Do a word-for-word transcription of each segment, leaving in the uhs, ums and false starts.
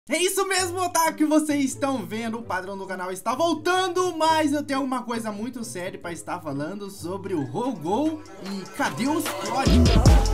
É isso mesmo, otaku, que vocês estão vendo. O padrão do canal está voltando, mas eu tenho uma coisa muito séria para estar falando sobre o Rogol e cadê os códigos?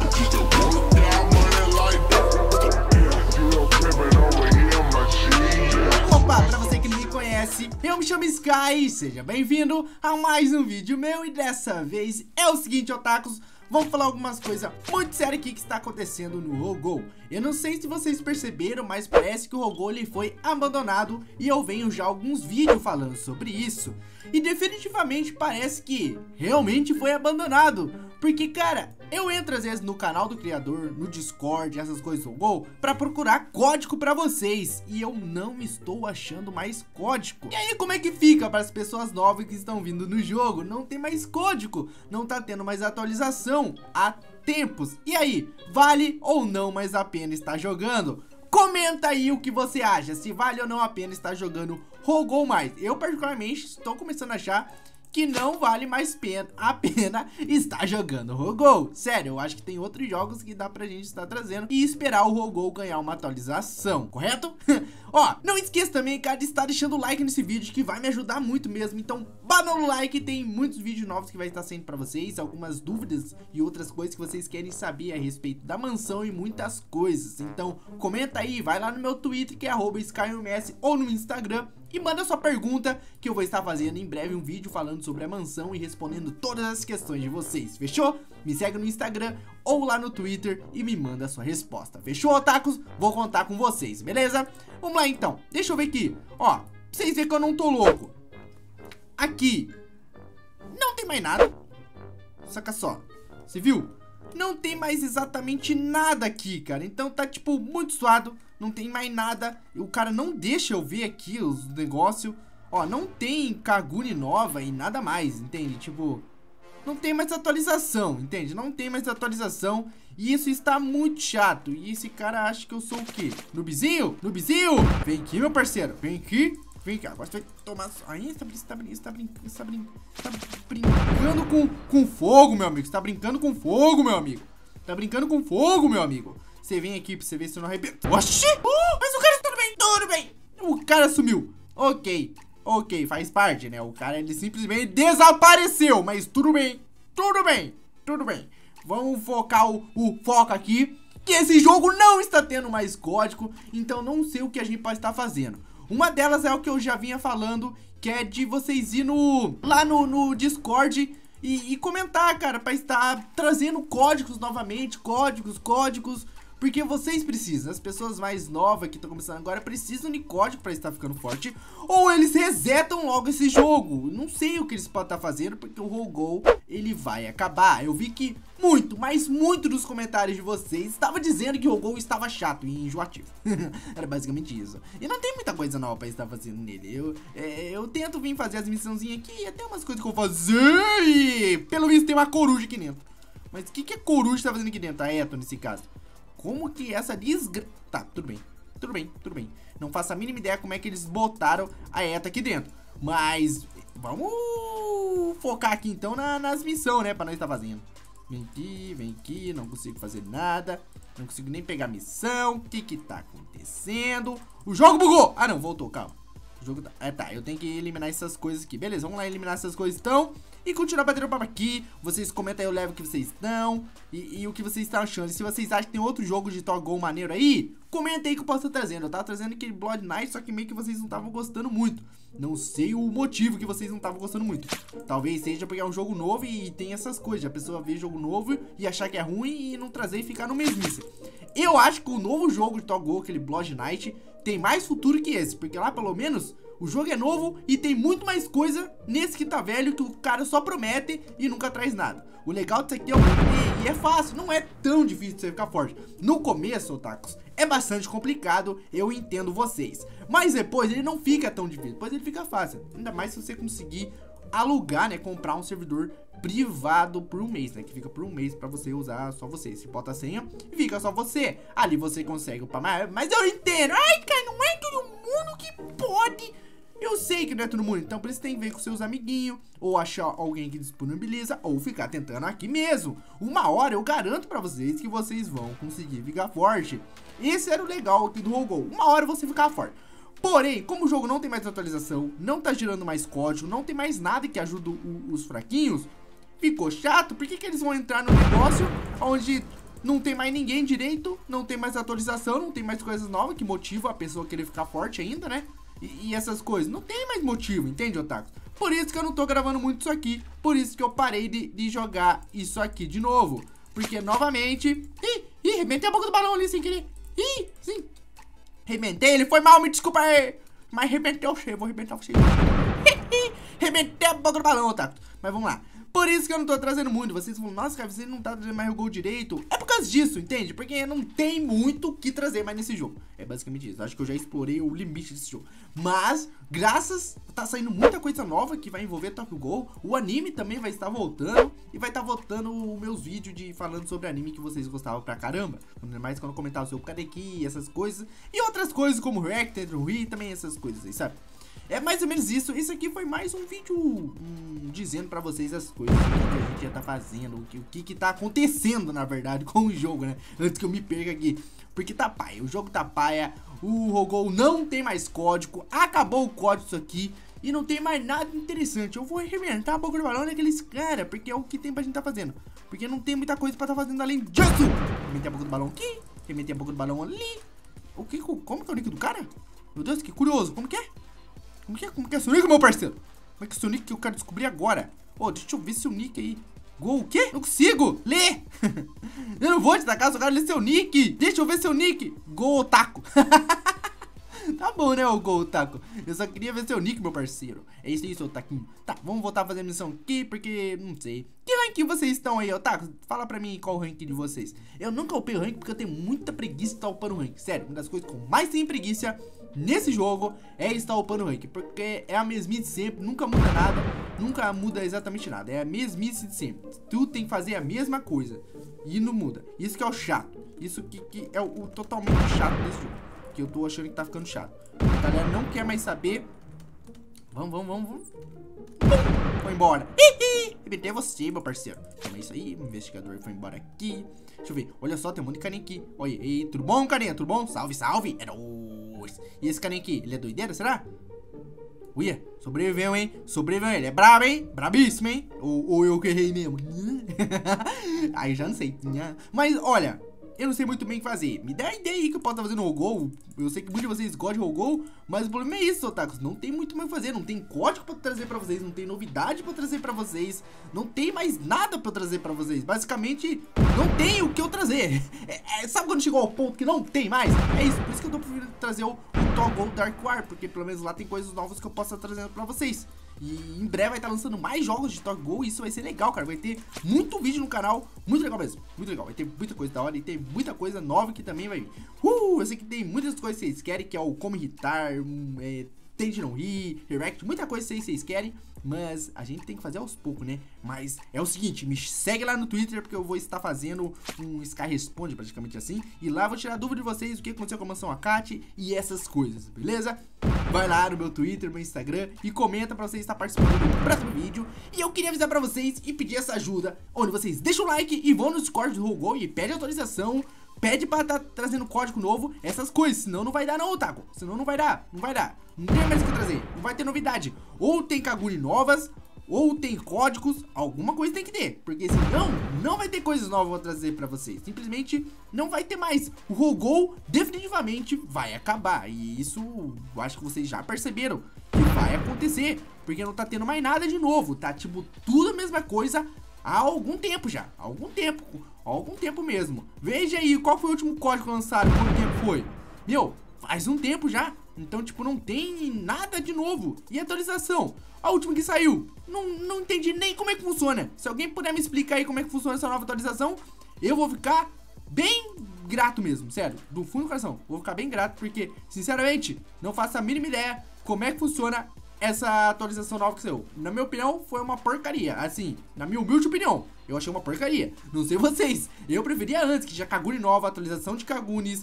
Opa, pra você que não me conhece, eu me chamo Sky, seja bem-vindo a mais um vídeo meu. E dessa vez é o seguinte, otakus, vamos falar algumas coisas muito sérias aqui que está acontecendo no Rogol. Eu não sei se vocês perceberam, mas parece que o Rogol ele foi abandonado e eu venho já alguns vídeos falando sobre isso. E definitivamente parece que realmente foi abandonado. Porque, cara, eu entro às vezes no canal do criador, no Discord, essas coisas do Rogol, pra procurar código pra vocês. E eu não estou achando mais código. E aí como é que fica para as pessoas novas que estão vindo no jogo? Não tem mais código, não tá tendo mais atualização há tempos. E aí, vale ou não mais a pena estar jogando? Comenta aí o que você acha, se vale ou não a pena estar jogando Rogol mais. Eu particularmente estou começando a achar que não vale mais pena, a pena estar jogando Rogol. Sério, eu acho que tem outros jogos que dá pra gente estar trazendo e esperar o Rogol ganhar uma atualização, correto? Ó, não esqueça também, cara, de estar deixando o like nesse vídeo, que vai me ajudar muito mesmo. Então, bata no like, tem muitos vídeos novos que vai estar saindo pra vocês, algumas dúvidas e outras coisas que vocês querem saber a respeito da mansão e muitas coisas. Então, comenta aí, vai lá no meu Twitter, que é arroba SkyUMS, ou no Instagram, e manda sua pergunta, que eu vou estar fazendo em breve um vídeo falando sobre a mansão e respondendo todas as questões de vocês, fechou? Me segue no Instagram ou lá no Twitter e me manda a sua resposta, fechou, otakus? Vou contar com vocês, beleza? Vamos lá então, deixa eu ver aqui, ó, pra vocês verem que eu não tô louco. Aqui, não tem mais nada, saca só, você viu? Não tem mais exatamente nada aqui, cara. Então tá, tipo, muito suado. Não tem mais nada. O cara não deixa eu ver aqui os negócios. Ó, não tem Kagune nova e nada mais, entende? Tipo, não tem mais atualização, entende? Não tem mais atualização. E isso está muito chato. E esse cara acha que eu sou o quê? Noobzinho? Noobzinho? Vem aqui, meu parceiro. Vem aqui. Vem cá, agora você vai tomar... Aí, você tá, você tá, você tá brincando... Você tá, brin... você tá brincando com, com fogo, meu amigo. Você tá brincando com fogo, meu amigo. Tá brincando com fogo, meu amigo. Você vem aqui pra você ver se eu não arrebento. Oxi! Uh, mas o cara... Tudo bem, tudo bem. O cara sumiu. Ok, ok, faz parte, né? O cara, ele simplesmente desapareceu. Mas tudo bem, tudo bem, tudo bem. Vamos focar o, o foco aqui. Que esse jogo não está tendo mais código. Então não sei o que a gente pode estar fazendo. Uma delas é o que eu já vinha falando, que é de vocês ir no, lá no, no Discord e, e comentar, cara, pra estar trazendo códigos novamente, códigos, códigos, porque vocês precisam, as pessoas mais novas que estão começando agora precisam de código pra estar ficando forte, ou eles resetam logo esse jogo. Não sei o que eles podem estar fazendo, porque o Rogol, ele vai acabar. Eu vi que muito, mas muito dos comentários de vocês estava dizendo que o Rogol estava chato e enjoativo. Era basicamente isso. E não tem muita coisa nova pra estar fazendo nele. Eu, é, eu tento vir fazer as missãozinhas aqui, até umas coisas que eu vou fazer. E, pelo visto tem uma coruja aqui dentro. Mas o que, que a coruja tá fazendo aqui dentro? A Eto, nesse caso. Como que essa desgra... Tá, tudo bem, tudo bem, tudo bem. Não faço a mínima ideia como é que eles botaram a Eta aqui dentro. Mas vamos focar aqui então na, nas missões, né? Pra nós estar fazendo. Vem aqui, vem aqui, não consigo fazer nada. Não consigo nem pegar missão. O que que tá acontecendo? O jogo bugou! Ah não, voltou, calma. O jogo tá... É, tá, eu tenho que eliminar essas coisas aqui. Beleza, vamos lá eliminar essas coisas então. E continuar batendo papo aqui. Vocês comentam aí o level que vocês estão e, e o que vocês estão achando. E se vocês acham que tem outro jogo de Toggle maneiro aí, comenta aí que eu posso estar trazendo. Eu tava trazendo aquele Blood Knight, só que meio que vocês não estavam gostando muito. Não sei o motivo que vocês não estavam gostando muito. Talvez seja porque é um jogo novo e tem essas coisas. A pessoa vê jogo novo e achar que é ruim e não trazer e ficar no mesmice. Eu acho que o novo jogo de Toggle, aquele Blood Knight, tem mais futuro que esse. Porque lá pelo menos... o jogo é novo e tem muito mais coisa nesse que tá velho, que o cara só promete e nunca traz nada. O legal disso aqui é o que e é fácil, não é tão difícil de você ficar forte. No começo, otakus, é bastante complicado, eu entendo vocês. Mas depois ele não fica tão difícil, depois ele fica fácil. Ainda mais se você conseguir alugar, né, comprar um servidor privado por um mês, né, que fica por um mês pra você usar só você. Você bota a senha e fica só você. Ali você consegue upar mais, mas eu entendo. Ai, cara, não é todo mundo que pode... Eu sei que não é todo mundo, então por isso tem que ver com seus amiguinhos, ou achar alguém que disponibiliza, ou ficar tentando aqui mesmo. Uma hora eu garanto pra vocês que vocês vão conseguir ficar forte. Esse era o legal aqui do Rogol, uma hora você ficar forte. Porém, como o jogo não tem mais atualização, não tá gerando mais código, não tem mais nada que ajude o, os fraquinhos, ficou chato. Por que que eles vão entrar no negócio onde não tem mais ninguém direito, não tem mais atualização, não tem mais coisas novas que motivam a pessoa a querer ficar forte ainda, né? E, e essas coisas, não tem mais motivo, entende, otakus? Por isso que eu não tô gravando muito isso aqui, por isso que eu parei de, de jogar isso aqui de novo. Porque, novamente... Ih, ih, arrebentei a boca do balão ali sem querer. Ih, sim. Arrebentei, ele foi mal, me desculpa aí. Mas arrebentei o cheio, vou arrebentar o cheio. Arrebentei a boca do balão, otaku. Mas vamos lá. Por isso que eu não tô trazendo muito. Vocês falam, nossa, cara, você não tá trazendo mais o gol direito. É por causa disso, entende? Porque não tem muito o que trazer mais nesse jogo. É basicamente isso. Acho que eu já explorei o limite desse jogo. Mas, graças, tá saindo muita coisa nova que vai envolver Tokyo Ghoul. O anime também vai estar voltando. E vai estar voltando os meus vídeos de falando sobre anime que vocês gostavam pra caramba. Mais quando comentar o seu Kaneki, essas coisas. E outras coisas como React, Wii, também essas coisas aí, sabe? É mais ou menos isso. Esse aqui foi mais um vídeo hum, dizendo pra vocês as coisas que a gente já tá fazendo, o que, o que que tá acontecendo, na verdade, com o jogo, né? Antes que eu me perca aqui. Porque tá paia, o jogo tá paia, o Rogol não tem mais código, acabou o código disso aqui e não tem mais nada interessante. Eu vou arrebentar a boca do balão daqueles caras, porque é o que tem pra gente tá fazendo. Porque não tem muita coisa pra tá fazendo além disso. Arrebentei a boca do balão aqui, arrebentei a boca do balão ali. O que, como que é o nick do cara? Meu Deus, que curioso, como que é? Como que é? Como que é seu nick, meu parceiro? Como é que é seu nick que eu quero descobrir agora? Ô, oh, deixa eu ver seu nick aí. Gol, o quê? Não consigo ler. Eu não vou te tacar, só quero ler seu nick. Deixa eu ver seu nick. Gol Otaku. Tá bom, né, o Gol Otaku? Eu só queria ver seu nick, meu parceiro. É isso aí, seu Otaquinho. Tá, vamos voltar a fazer a missão aqui, porque não sei. Que ranking vocês estão aí, Otaku? Fala pra mim qual o ranking de vocês. Eu nunca upei o ranking porque eu tenho muita preguiça de estar upando o ranking. Sério, uma das coisas com mais tem preguiça nesse jogo é estar upando o ranking, porque é a mesmice de sempre, nunca muda nada, nunca muda exatamente nada, é a mesmice de sempre. Tu tem que fazer a mesma coisa e não muda. Isso que é o chato, isso que, que é o, o totalmente chato desse jogo, que eu tô achando que tá ficando chato. A galera não quer mais saber. Vamos, vamos, vamos, vamos. Pum, foi embora. Arrebentei você, meu parceiro. Toma isso aí, o investigador foi embora aqui. Deixa eu ver, olha só, tem um monte de carinha aqui. Olha, ei, tudo bom, carinha? Tudo bom? Salve, salve. Era o... E esse carinha aqui, ele é doideira, será? Uia, sobreviveu, hein? Sobreviveu, ele é brabo, hein? Brabíssimo, hein? Ou, ou eu que errei mesmo. Aí já não sei. Mas, olha, eu não sei muito bem o que fazer. Me dá a ideia aí que eu posso estar fazendo Rogol. Eu sei que muitos de vocês gostam de Rogol, mas o problema é isso, otakus. Não tem muito mais o fazer. Não tem código pra trazer pra vocês. Não tem novidade pra trazer pra vocês. Não tem mais nada pra trazer pra vocês. Basicamente, não tem o que eu trazer. É, é, sabe quando chegou ao ponto que não tem mais? É isso. Por isso que eu tô preferindo trazer o, o Toggle Dark War. Porque pelo menos lá tem coisas novas que eu posso estar trazendo pra vocês. E em breve vai estar lançando mais jogos de Tokyo Ghoul. E isso vai ser legal, cara. Vai ter muito vídeo no canal. Muito legal mesmo. Muito legal. Vai ter muita coisa da hora. E tem muita coisa nova que também vai vir. Uh, eu sei que tem muitas coisas que vocês querem. Que é o como irritar. Um, é, tente não rir. React. Muita coisa que vocês querem. Mas a gente tem que fazer aos poucos, né? Mas é o seguinte, me segue lá no Twitter, porque eu vou estar fazendo um Sky Responde, praticamente assim. E lá eu vou tirar dúvida de vocês, o que aconteceu com a Mansão Akate e essas coisas, beleza? Vai lá no meu Twitter, no meu Instagram e comenta pra você estar participando do próximo vídeo. E eu queria avisar pra vocês e pedir essa ajuda, onde vocês deixam o like e vão no Discord do Rogol e pedem atualização. Pede pra tá trazendo código novo, essas coisas, senão não vai dar não, Otaku. Senão não vai dar, não vai dar. Não tem mais o que trazer, não vai ter novidade. Ou tem Kaguni novas, ou tem códigos, alguma coisa tem que ter. Porque senão, não vai ter coisas novas pra trazer pra vocês. Simplesmente não vai ter mais. O Rogol definitivamente vai acabar. E isso, eu acho que vocês já perceberam que vai acontecer. Porque não tá tendo mais nada de novo. Tá tipo tudo a mesma coisa há algum tempo já. Há algum tempo. Há algum tempo mesmo. Veja aí, qual foi o último código lançado? Quanto tempo foi? Meu, faz um tempo já. Então, tipo, não tem nada de novo. E atualização? A última que saiu. Não, não entendi nem como é que funciona. Se alguém puder me explicar aí como é que funciona essa nova atualização, eu vou ficar bem grato mesmo. Sério, do fundo do coração. Vou ficar bem grato porque, sinceramente, não faço a mínima ideia como é que funciona essa atualização nova que saiu. Na minha opinião, foi uma porcaria. Assim, na minha humilde opinião, eu achei uma porcaria. Não sei vocês. Eu preferia antes, que já Kaguni nova, atualização de Kagunis,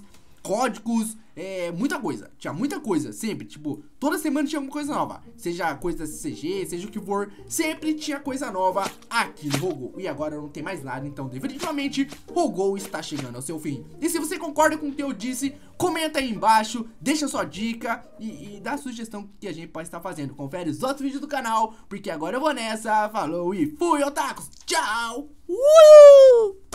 códigos, é, muita coisa. Tinha muita coisa, sempre, tipo, toda semana tinha alguma coisa nova. Seja coisa da C C G, seja o que for, sempre tinha coisa nova aqui no Rogol. E agora não tem mais nada, então definitivamente Rogol está chegando ao seu fim. E se você concorda com o que eu disse, comenta aí embaixo, deixa sua dica e, e dá a sugestão que a gente pode estar fazendo. Confere os outros vídeos do canal, porque agora eu vou nessa. Falou e fui, otakus! Tchau! Uh!